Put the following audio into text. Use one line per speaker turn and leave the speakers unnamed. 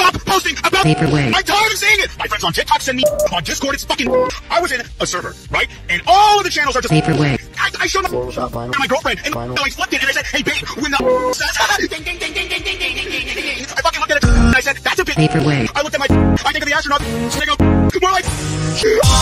stop posting about
Vaporwave.
I'm tired of seeing it. My friends on TikTok send me on Discord. It's fucking. I was in a server, right? And all of the channels are just
Vaporwave.
I showed
Photoshop vinyl.
my girlfriend and
Vinyl.
I flipped it and I said, hey babe, when the says ding ding ding ding ding ding ding ding ding ding ding, I fucking looked at it and I said, that's a bit.
Vaporwave.
I looked at my. I think of the astronaut. And I go, more like.